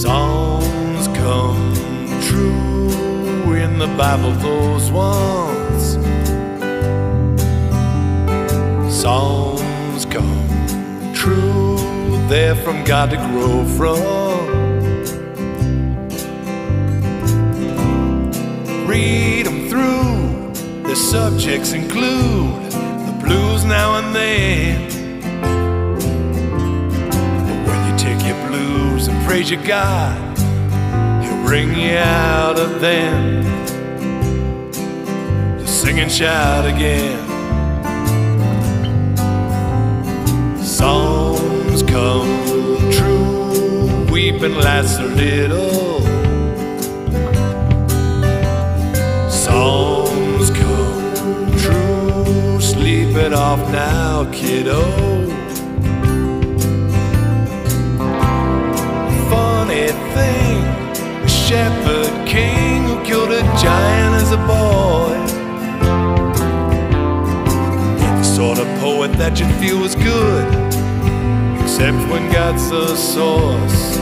Songs come true in the Bible, those ones. Songs come true, they're from God to grow from. Read them through, the subjects include the blues now and then. And praise your God, He'll bring you out of them. Just sing and shout again. Songs come true, weeping lasts a little. Songs come true, sleep it off now, kiddo. Thing, a shepherd king who killed a giant as a boy. He's the sort of poet that you'd feel was good, except when God's the source.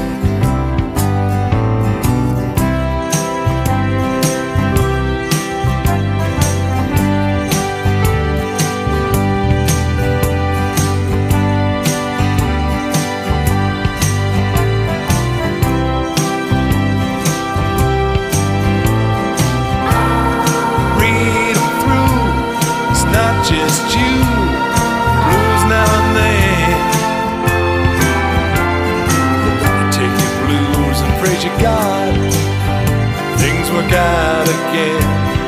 Just you, blues now and then. But when you take your blues and praise your God, things work out again.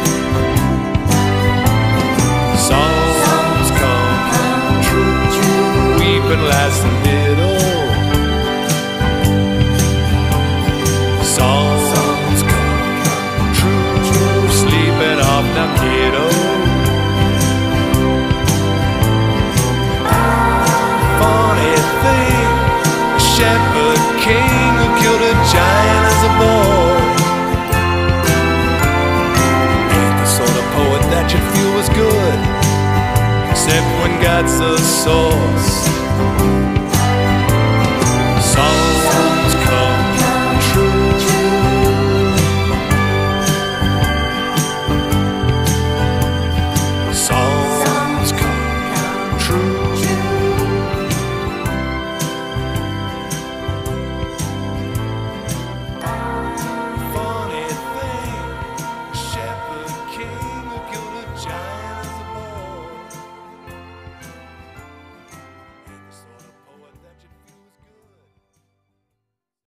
Songs come true, weeping lasts a little. Songs come true, sleeping off now, kiddo. Shepherd king who killed a giant as a boy. Ain't the sort of poet that you feel was good, except when God's the source.